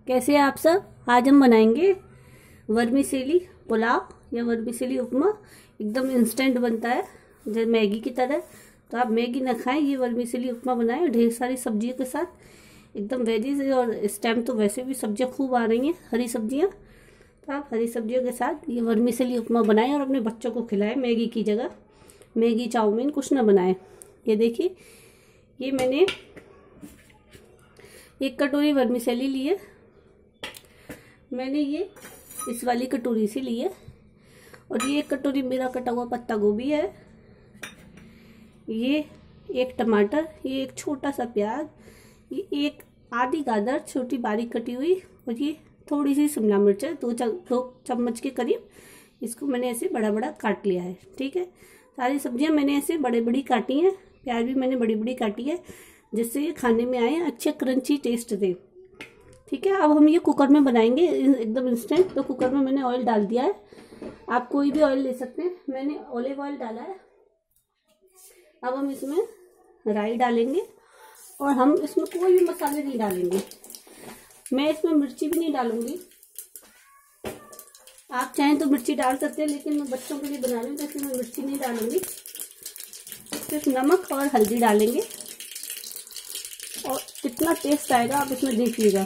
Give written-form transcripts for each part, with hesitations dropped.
कैसे हैं आप सब। आज हम बनाएंगे वर्मीसेली पुलाव या वर्मीसेली उपमा। एकदम इंस्टेंट बनता है जैसे मैगी की तरह। तो आप मैगी ना खाएं, ये वर्मीसेली उपमा बनाएं और ढेर सारी सब्जियों के साथ। एकदम वेजीज, और इस टाइम तो वैसे भी सब्जियां खूब आ रही हैं, हरी सब्जियां। तो आप हरी सब्जियों के साथ ये वर्मीसेली उपमा बनाएं और अपने बच्चों को खिलाएं। मैगी की जगह मैगी चाउमीन कुछ ना बनाएं। ये देखिए, ये मैंने 1 कटोरी वर्मीसेली ली है। मैंने ये इस वाली कटोरी से ली है। और ये 1 कटोरी मेरा कटा हुआ पत्ता गोभी है। ये 1 टमाटर, ये 1 छोटा सा प्याज, ये 1 आधी गाजर छोटी बारीक कटी हुई, और ये थोड़ी सी शिमला मिर्च है 2 चम्मच के करीब। इसको मैंने ऐसे बड़ा बड़ा काट लिया है। ठीक है, सारी सब्जियां मैंने ऐसे बड़े बड़ी काटी हैं। प्याज भी मैंने बड़ी बड़ी काटी है, जिससे ये खाने में आए अच्छे क्रंची टेस्ट दे। ठीक है, अब हम ये कुकर में बनाएंगे एकदम इंस्टेंट। तो कुकर में मैंने ऑयल डाल दिया है। आप कोई भी ऑयल ले सकते हैं, मैंने ऑलिव ऑयल डाला है। अब हम इसमें राई डालेंगे और हम इसमें कोई भी मसाले नहीं डालेंगे। मैं इसमें मिर्ची भी नहीं डालूंगी। आप चाहें तो मिर्ची डाल सकते हैं, लेकिन मैं बच्चों के लिए बना रही हूँ तो इसमें मैं मिर्ची नहीं डालूंगी। सिर्फ नमक और हल्दी डालेंगे और कितना टेस्ट आएगा आप इसमें देखिएगा।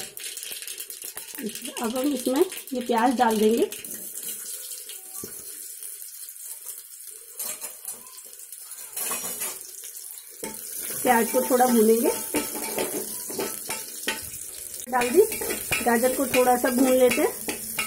अब हम इसमें ये प्याज डाल देंगे। प्याज को थोड़ा भूनेंगे। डाल दी, गाजर को थोड़ा सा भून लेते हैं।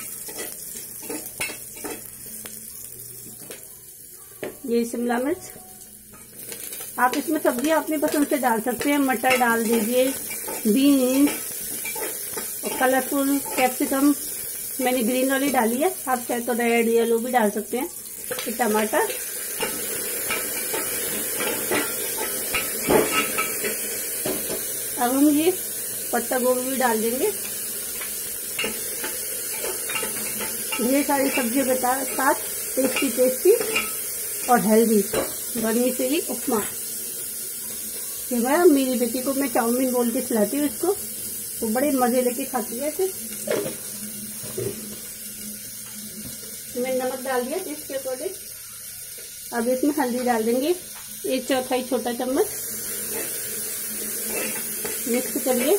ये शिमला मिर्च, आप इसमें सब्जियां अपनी पसंद से डाल सकते हैं। मटर डाल दीजिए, बीन्स और कलरफुल कैप्सिकम मैंने ग्रीन वाली डाली है। आप चाहे तो रेड येलो भी डाल सकते हैं। ये टमाटर, अब हम ये पत्ता गोभी भी डाल देंगे। ढेर सारी सब्जियों के साथ टेस्टी और हेल्दी वर्मीसेली उपमा। ये भाई मेरी बेटी को मैं चाउमीन बोल के खिलाती हूँ इसको, वो बड़े मजे लेके खाती है। फिर मैंने नमक डाल दिया टेस्ट के अकॉर्डिंग। अब इसमें हल्दी डाल देंगे 1/4 छोटा चम्मच। मिक्स करिए।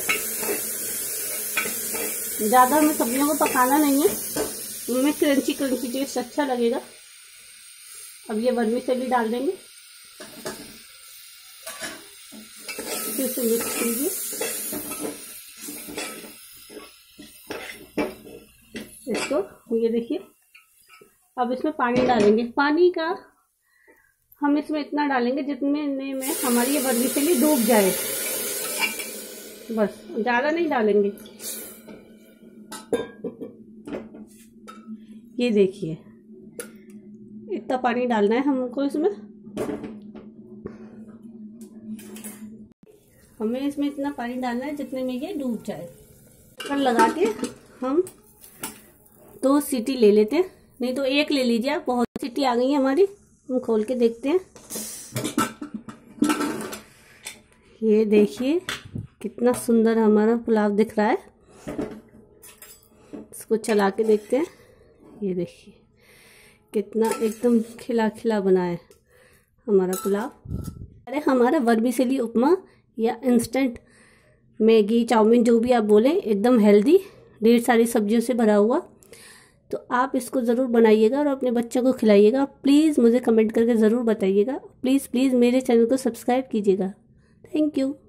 ज्यादा हमें सब्जियों को पकाना नहीं है, उनमें क्रंची टेस्ट अच्छा लगेगा। अब ये वर्मीसेली डाल देंगे, फिर से मिक्स कीजिए। इसको ये देखिए, अब इसमें पानी डालेंगे। पानी का हम इसमें इतना डालेंगे जितने में हमारी ये वर्मीसेली डूब जाए, बस ज्यादा नहीं डालेंगे। ये देखिए, इतना पानी डालना है हमको इसमें। हमें इसमें इतना पानी डालना है जितने में ये डूब जाए। कुकर लगा के हम 2 सीटी ले लेते हैं, नहीं तो 1 ले लीजिए आप। बहुत सीटी आ गई है हमारी, हम खोल के देखते हैं। ये देखिए कितना सुंदर हमारा पुलाव दिख रहा है। इसको चला के देखते हैं। ये देखिए कितना एकदम खिला खिला बना है हमारा पुलाव। अरे हमारा वर्मीसेली उपमा या इंस्टेंट मैगी चाउमीन जो भी आप बोले, एकदम हेल्दी, ढेर सारी सब्जियों से भरा हुआ। तो आप इसको ज़रूर बनाइएगा और अपने बच्चों को खिलाइएगा। प्लीज़ मुझे कमेंट करके ज़रूर बताइएगा। प्लीज़ मेरे चैनल को सब्सक्राइब कीजिएगा। Thank you.